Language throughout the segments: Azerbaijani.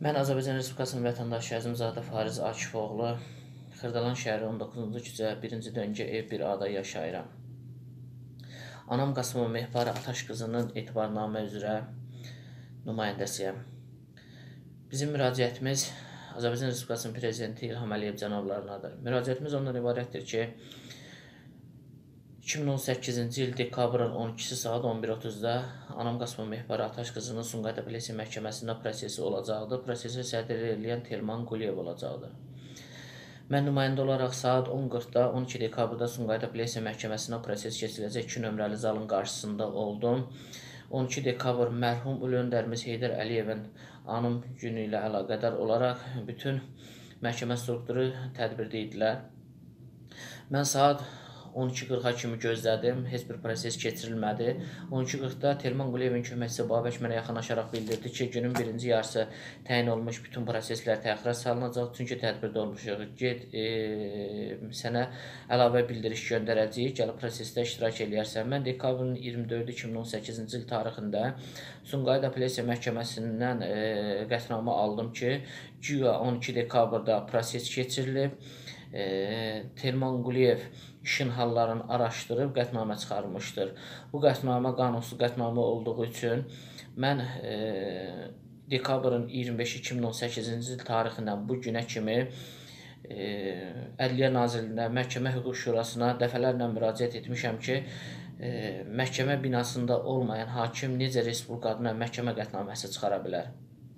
Mən Azərbaycan Respublikasının vətəndaşı Əzimzadə Fariz Akifoğlu, Xırdalan şəhəri 19-cu küçə 1-ci döngə ev 1A-da yaşayıram. Anam Qasımova Mehbar Ataş qızının etibarnamə üzrə nümayəndəsiyəm. Bizim müraciətimiz Azərbaycan Respublikasının Prezidenti İlham Əliyev cənablarınadır. Müraciətimiz ondan ibarətdir ki, 2018-ci il dekabrın 12-si saat 11:30-da Anam Qasımova Mehbar Ataş qızının Sumqayıt Apellyasiya Məhkəməsində prosesi olacaqdır. Prosesi sədrlik eləyən Telman Quliyev olacaqdır. Mən nümayəndə olaraq saat 10:40-da 12 dekabrda Sumqayıt Apellyasiya Məhkəməsində proses keçiriləcək 2 nömrəli zalın qarşısında oldum. 12 dekabr mərhum Ulu öndərimiz Heydər Əliyevin anım günü ilə əlaqədar olaraq bütün məhkəmə strukturu tədbirdə idilər. Mən saat 12:40-a kimi gözlədim, heç bir proses keçirilmədi. 12:40-da Telman Quliyevin köməkçisi Babək mənə yaxınlaşaraq bildirdi ki, günün birinci yarısı təyin olmuş bütün proseslər təxirə salınacaq, çünki tədbirdə olmuşuq. Get, sənə əlavə bildiriş göndərəcəyik, gəlib prosesdə iştirak eləyərsən. Mən dekabrın 24-ü 2018-ci il tarixində Sumqayıt Apellyasiya Məhkəməsindən qətnamə aldım ki, güya 12 dekabrda proses keçirilib. Telman Quliyev işin hallarını araşdırıb qətnamə çıxarmışdır. Bu qətnamə qanunsuz qətnamə olduğu üçün mən dekabrın 25-i 2018-ci il tarixindən bu günə kimi Ədliyyə Nazirliyinə, Məhkəmə Hüquq Şurasına dəfələrlə müraciət etmişəm ki, məhkəmə binasında olmayan hakim necə Respublika adına məhkəmə qətnaməsi çıxara bilər?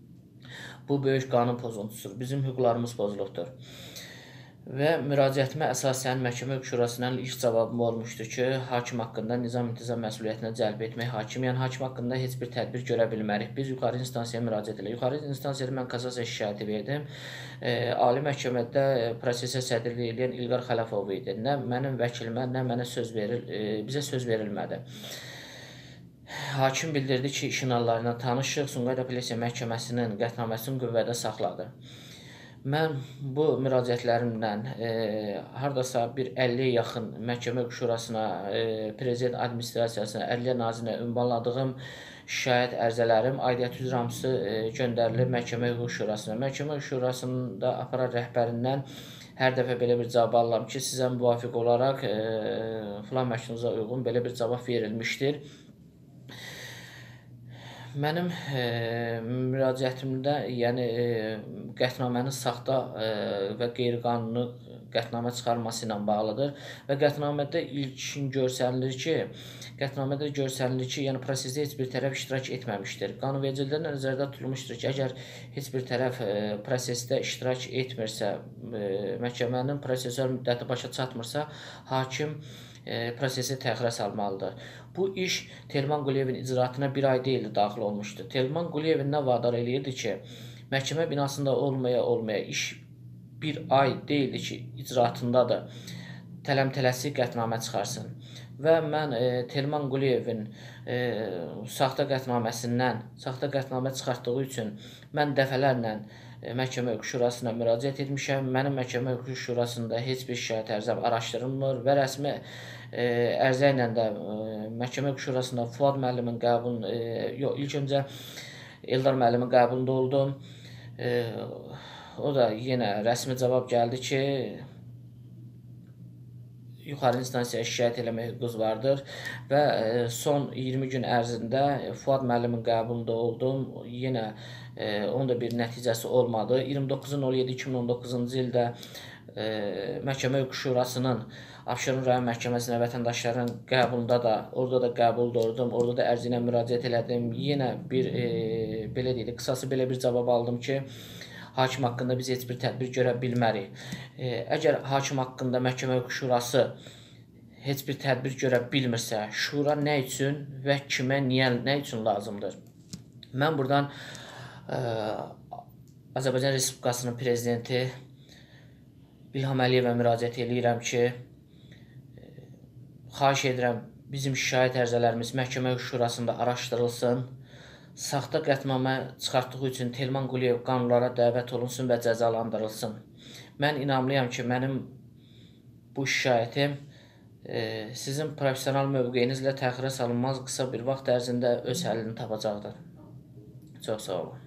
Bu böyük qanun pozuntusudur. Bizim hüquqlarımız pozulubdur. Və müraciətimə əsasən Məhkəmə Hüquq Şurasından ilk cavabım olmuşdur ki, hakim haqqında nizam-intizam məsuliyyətinə cəlb etmək hakim, yəni hakim haqqında heç bir tədbir görə bilmərik. Biz yuxarı instansiyaya müraciət edirik. Yuxarı instansiyada mən kassasiya şikayəti verdim. Ali məhkəmədə prosesə sədrlik edən İlqar Xələfov idi. Nə mənim vəkilimə, nə mənə bizə söz verilmədi. Hakim bildirdi ki, işin hallarına tanışıq, Sumqayıt Apellyasiya Məhkəməsinin qətnaməsini qüvvədə saxladı. Mən bu müraciətlərimlə hardasa bir 50-yə yaxın Məhkəmə Hüquq Şurasına, Prezident Administrasiyasına, Ədliyyə Nazirinə ünvanladığım şikayət ərizələrim aidiyyəti üzrə hamısı göndərilib Məhkəmə Hüquq Şurasına. Məhkəmə Hüquq Şurasında aparat rəhbərindən hər dəfə belə bir cavab alıram ki, sizə müvafiq olaraq filan məhkumuza uyğun belə bir cavab verilmişdir. Mənim müraciətimdə, yəni qətnamənin saxta və qeyri-qanuni qətnamə çıxarılması ilə bağlıdır və qətnamədə ilkin görsənilir ki, yəni prosesdə heç bir tərəf iştirak etməmişdir. Qanunvericilikdə nəzərdə tutulmuşdur ki, əgər heç bir tərəf prosesdə iştirak etmirsə, məhkəmənin prosessual müddəti başa çatmırsa, hakim prosesi təxirə salmalıdır. Bu iş Telman Quliyevin icraatına bir ay deyildi daxil olmuşdu. Telman Quliyevin nə vadar eləyirdi ki, məhkəmə binasında olmaya iş bir ay deyildi ki, icraatındadır, tələm-tələsik qətnamə çıxarsın. Və mən Telman Quliyevin saxta qətnamə çıxartdığı üçün mən dəfələrlə Məhkəmə Hüquq Şurasına müraciət etmişəm. Mənim Məhkəmə Hüquq Şurasında heç bir şikayət ərizəm araşdırılmır və rəsmi ərizə ilə də Məhkəmə Hüquq Şurasında Fuad müəllimin qəbulunda, ilk öncə Eldar müəllimin qəbulunda oldum. O da yenə rəsmi cavab gəldi ki, yuxarı instansiyaya şikayət eləmək hüququnuz vardır və son 20 gün ərzində Fuad müəllimin qəbulunda oldum. Yenə onun da bir nəticəsi olmadı. 29.07.2019-cu ildə Məhkəmə Hüquq Şurasının Abşeron rayon məhkəməsinə vətəndaşların qəbulunda da, orada da qəbulda oldum. Orada da ərizə ilə müraciət elədim. Yenə bir, belə deyək, qısası belə bir cavab aldım ki, hakim haqqında biz heç bir tədbir görə bilmərik. Əgər hakim haqqında Məhkəmə Hüquq Şurası heç bir tədbir görə bilmirsə, şura nə üçün və kimə, nə üçün lazımdır? Mən buradan Azərbaycan Respublikasının Prezidenti İlham Əliyevə müraciət edirəm ki, xahiş edirəm, bizim şikayət ərizələrimiz Məhkəmə Hüquq Şurasında araşdırılsın. Saxta qətnamə çıxartdığı üçün Telman Quliyev qanunlara dəvət olunsun və cəzalandırılsın. Mən inanlıyam ki, mənim bu şikayətim sizin professional mövqeyinizlə təxirə salınmaz qısa bir vaxt ərzində öz həllini tapacaqdır. Çox sağ olun.